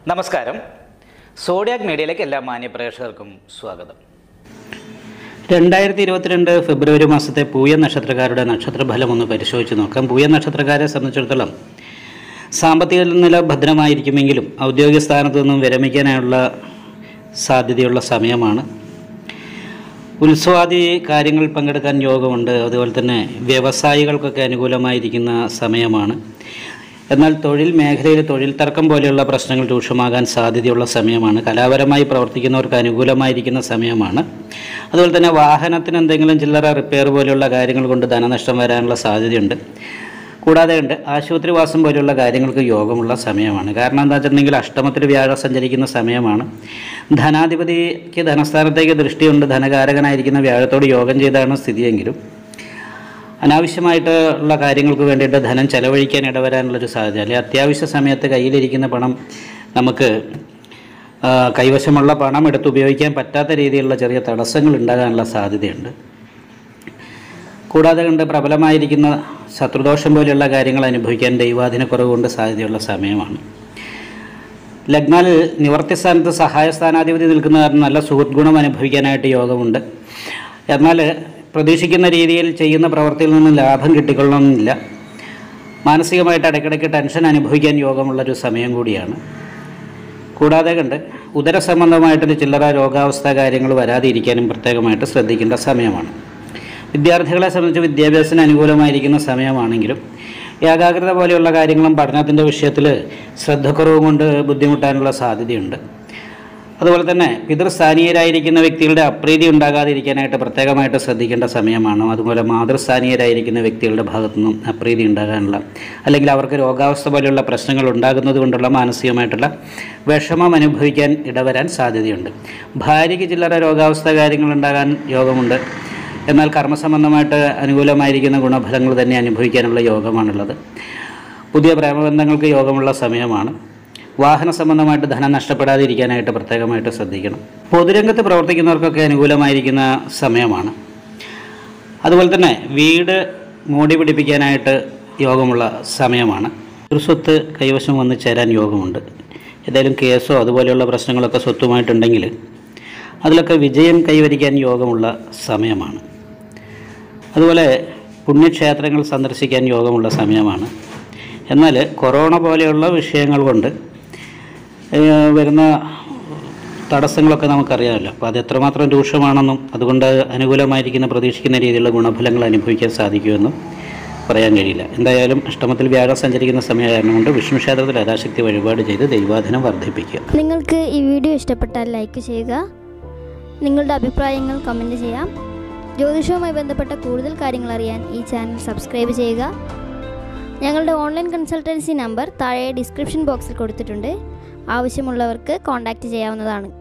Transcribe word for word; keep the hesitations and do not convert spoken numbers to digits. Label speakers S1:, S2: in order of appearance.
S1: നമസ്കാരം. സോഡിയാക് മീഡിയയിലേക്ക് എല്ലാ മാന്യ പ്രേക്ഷകർക്കും സ്വാഗതം.
S2: രണ്ടായിരത്തി ഇരുപത്തിരണ്ട് ഫെബ്രുവരി മാസത്തെ പൂയ നക്ഷത്രക്കാരുടെ നക്ഷത്രഫലം ഒന്ന് പരിശോധിച്ച് നോക്കാം. പൂയ നക്ഷത്രക്കാരെ സംബന്ധിച്ചിടത്തോളം സാമ്പത്തിക നില ഭദ്രമായിരിക്കുമെങ്കിലും ഔദ്യോഗിക സ്ഥാനത്തു നിന്നും വിരമിക്കാനുള്ള സാധ്യതയുള്ള സമയമാണ്. ഉത്സവാദി കാര്യങ്ങളിൽ പങ്കെടുക്കാൻ യോഗമുണ്ട്. അതുപോലെ തന്നെ വ്യവസായികൾക്കൊക്കെ അനുകൂലമായിരിക്കുന്ന സമയമാണ്. എന്നാൽ തൊഴിൽ മേഖലയിൽ തൊഴിൽ തർക്കം പോലെയുള്ള പ്രശ്നങ്ങൾ രൂക്ഷമാകാൻ സാധ്യതയുള്ള സമയമാണ്. കലാപരമായി പ്രവർത്തിക്കുന്നവർക്ക് അനുകൂലമായിരിക്കുന്ന സമയമാണ്. അതുപോലെ തന്നെ വാഹനത്തിന് എന്തെങ്കിലും ചില്ലറ റിപ്പയർ പോലെയുള്ള കാര്യങ്ങൾ കൊണ്ട് ധനനഷ്ടം വരാനുള്ള സാധ്യതയുണ്ട്. കൂടാതെ ഉണ്ട് ആശുപത്രിവാസം പോലെയുള്ള കാര്യങ്ങൾക്ക് യോഗമുള്ള സമയമാണ്. കാരണം എന്താ വെച്ചിട്ടുണ്ടെങ്കിൽ അഷ്ടമത്തിൽ വ്യാഴം സഞ്ചരിക്കുന്ന സമയമാണ്. ധനാധിപതിക്ക് ധനസ്ഥാനത്തേക്ക് ദൃഷ്ടിയുണ്ട്. ധനകാരകനായിരിക്കുന്ന വ്യാഴത്തോട് യോഗം ചെയ്താണ് സ്ഥിതിയെങ്കിലും അനാവശ്യമായിട്ടുള്ള കാര്യങ്ങൾക്ക് വേണ്ടിയിട്ട് ധനം ചെലവഴിക്കാൻ ഇടവരാനുള്ളൊരു സാധ്യത, അല്ലെങ്കിൽ അത്യാവശ്യ സമയത്ത് കയ്യിലിരിക്കുന്ന പണം നമുക്ക് കൈവശമുള്ള പണം എടുത്ത് ഉപയോഗിക്കാൻ പറ്റാത്ത രീതിയിലുള്ള ചെറിയ തടസ്സങ്ങൾ ഉണ്ടാകാനുള്ള സാധ്യതയുണ്ട്. കൂടാതെ കണ്ട് പ്രബലമായിരിക്കുന്ന ശത്രുദോഷം പോലെയുള്ള കാര്യങ്ങൾ അനുഭവിക്കാൻ ദൈവാധീനക്കുറവ് കൊണ്ട് സാധ്യതയുള്ള സമയമാണ്. ലഗ്നാൽ നിവർത്തി സ്ഥാനത്ത് സഹായ സ്ഥാനാധിപതി നിൽക്കുന്ന കാരണം നല്ല സുഹൃത്ത് ഗുണം അനുഭവിക്കാനായിട്ട് യോഗമുണ്ട്. എന്നാൽ പ്രതീക്ഷിക്കുന്ന രീതിയിൽ ചെയ്യുന്ന പ്രവൃത്തിയിൽ നിന്ന് ലാഭം കിട്ടിക്കൊള്ളണമെന്നില്ല. മാനസികമായിട്ട് ഇടയ്ക്കിടയ്ക്ക് ടെൻഷൻ അനുഭവിക്കാൻ യോഗമുള്ളൊരു സമയം കൂടിയാണ്. കൂടാതെ കണ്ട് ഉദര സംബന്ധമായിട്ടൊരു ചില്ലറ രോഗാവസ്ഥ കാര്യങ്ങൾ വരാതിരിക്കാനും പ്രത്യേകമായിട്ട് ശ്രദ്ധിക്കേണ്ട സമയമാണ്. വിദ്യാർത്ഥികളെ സംബന്ധിച്ച് വിദ്യാഭ്യാസത്തിന് അനുകൂലമായിരിക്കുന്ന സമയമാണെങ്കിലും ഏകാഗ്രത പോലെയുള്ള കാര്യങ്ങളും പഠനത്തിൻ്റെ വിഷയത്തിൽ ശ്രദ്ധക്കുറവ് കൊണ്ട് ബുദ്ധിമുട്ടാനുള്ള സാധ്യതയുണ്ട്. അതുപോലെ തന്നെ പിതൃസ്ഥാനീയരായിരിക്കുന്ന വ്യക്തികളുടെ അപ്രീതി ഉണ്ടാകാതിരിക്കാനായിട്ട് പ്രത്യേകമായിട്ട് ശ്രദ്ധിക്കേണ്ട സമയമാണ്. അതുപോലെ മാതൃസ്ഥാനീയരായിരിക്കുന്ന വ്യക്തികളുടെ ഭാഗത്തുനിന്നും അപ്രീതി ഉണ്ടാകാനുള്ള, അല്ലെങ്കിൽ അവർക്ക് രോഗാവസ്ഥ പോലെയുള്ള പ്രശ്നങ്ങൾ ഉണ്ടാകുന്നത് കൊണ്ടുള്ള മാനസികമായിട്ടുള്ള വിഷമം അനുഭവിക്കാൻ ഇടവരാൻ സാധ്യതയുണ്ട്. ഭാര്യയ്ക്ക് ചില്ലറ രോഗാവസ്ഥ കാര്യങ്ങൾ ഉണ്ടാകാൻ യോഗമുണ്ട്. എന്നാൽ കർമ്മസംബന്ധമായിട്ട് അനുകൂലമായിരിക്കുന്ന ഗുണഫലങ്ങൾ തന്നെ അനുഭവിക്കാനുള്ള യോഗമാണുള്ളത്. പുതിയ പ്രേമബന്ധങ്ങൾക്ക് യോഗമുള്ള സമയമാണ്. വാഹന സംബന്ധമായിട്ട് ധനം നഷ്ടപ്പെടാതിരിക്കാനായിട്ട് പ്രത്യേകമായിട്ട് ശ്രദ്ധിക്കണം. പൊതുരംഗത്ത് പ്രവർത്തിക്കുന്നവർക്കൊക്കെ അനുകൂലമായിരിക്കുന്ന സമയമാണ്. അതുപോലെ തന്നെ വീട് മോടി പിടിപ്പിക്കാനായിട്ട് യോഗമുള്ള സമയമാണ്. ഒരു സ്വത്ത് കൈവശം വന്ന് ചേരാൻ യോഗമുണ്ട്. ഏതായാലും കേസോ അതുപോലെയുള്ള പ്രശ്നങ്ങളൊക്കെ സ്വത്തുമായിട്ടുണ്ടെങ്കിൽ അതിലൊക്കെ വിജയം കൈവരിക്കാൻ യോഗമുള്ള സമയമാണ്. അതുപോലെ പുണ്യക്ഷേത്രങ്ങൾ സന്ദർശിക്കാൻ യോഗമുള്ള സമയമാണ്. എന്നാൽ കൊറോണ പോലെയുള്ള വിഷയങ്ങൾ കൊണ്ട് വരുന്ന തടസ്സങ്ങളൊക്കെ നമുക്കറിയാമല്ലോ. അപ്പോൾ അത് എത്രമാത്രം രൂക്ഷമാണെന്നും അതുകൊണ്ട് അനുകൂലമായിരിക്കുന്ന പ്രതീക്ഷിക്കുന്ന രീതിയിലുള്ള ഗുണഫലങ്ങൾ അനുഭവിക്കാൻ സാധിക്കുമെന്നും പറയാൻ കഴിയില്ല. എന്തായാലും അഷ്ടമത്തിൽ വ്യാഴം സഞ്ചരിക്കുന്ന സമയമായിരുന്നു കൊണ്ട് വിഷ്ണു ക്ഷേത്രത്തിൽ യഥാശക്തി വഴിപാട് ചെയ്ത് ദൈവാധീനം വർദ്ധിപ്പിക്കുക.
S3: നിങ്ങൾക്ക് ഈ വീഡിയോ ഇഷ്ടപ്പെട്ടാൽ ലൈക്ക് ചെയ്യുക. നിങ്ങളുടെ അഭിപ്രായങ്ങൾ കമൻറ്റ് ചെയ്യാം. ജ്യോതിഷവുമായി ബന്ധപ്പെട്ട കൂടുതൽ കാര്യങ്ങൾ അറിയാൻ ഈ ചാനൽ സബ്സ്ക്രൈബ് ചെയ്യുക. ഞങ്ങളുടെ ഓൺലൈൻ കൺസൾട്ടൻസി നമ്പർ താഴെ ഡിസ്ക്രിപ്ഷൻ ബോക്സിൽ കൊടുത്തിട്ടുണ്ട്. ആവശ്യമുള്ളവർക്ക് കോൺടാക്റ്റ് ചെയ്യാവുന്നതാണ്.